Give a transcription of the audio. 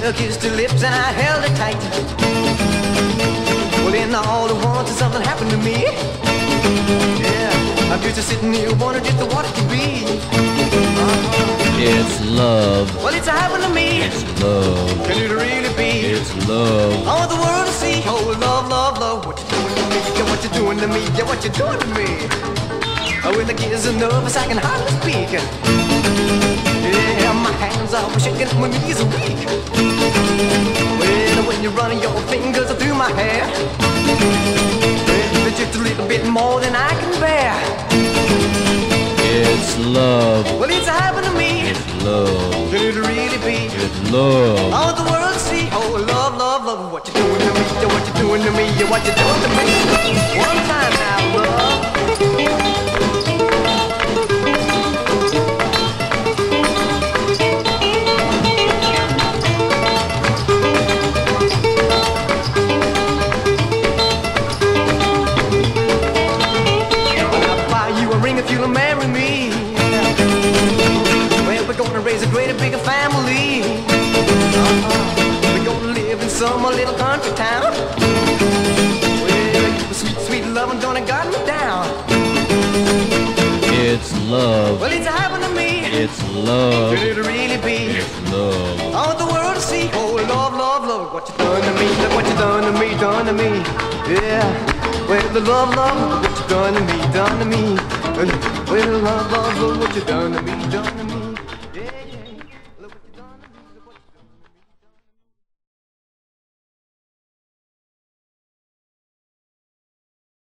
I kissed her lips and I held her tight. Well, then all at once something happened to me. Yeah, I'm just sitting here wondering just what it could be. It's love. Well, it's happened to me. It's love. Can it really be? It's love. I want the world to see. Oh, love, love, love. What you doing to me? Yeah, what you doing to me? Yeah, what you doing to me? Oh, with the kids are nervous, I can hardly speak. Yeah, my hands are shaking, my knees are weak. Well, when you're running your fingers through my hair, well, it's just a little bit more than I can bear. It's love. Well, it's happened to me. It's love. Can it really be? It's love. I want the world to see. Oh, love, love, love. What you doing to me? Yeah, what you doing to me? Yeah, what you doing to me? One time now, love. If you'll marry me, well, we're gonna raise a greater, bigger family. We're gonna live in some little country town. Well, sweet, sweet loving gonna guide me down. It's love. Well, it's happened to me. It's love. Could it really be? It's love. I want the world to see. Oh, love, love, love. What you done to me? Look what you done to me, done to me. Yeah. Well, the love, love, what you done to me, done to me. Well, love, love, love, what you done to me, done to me.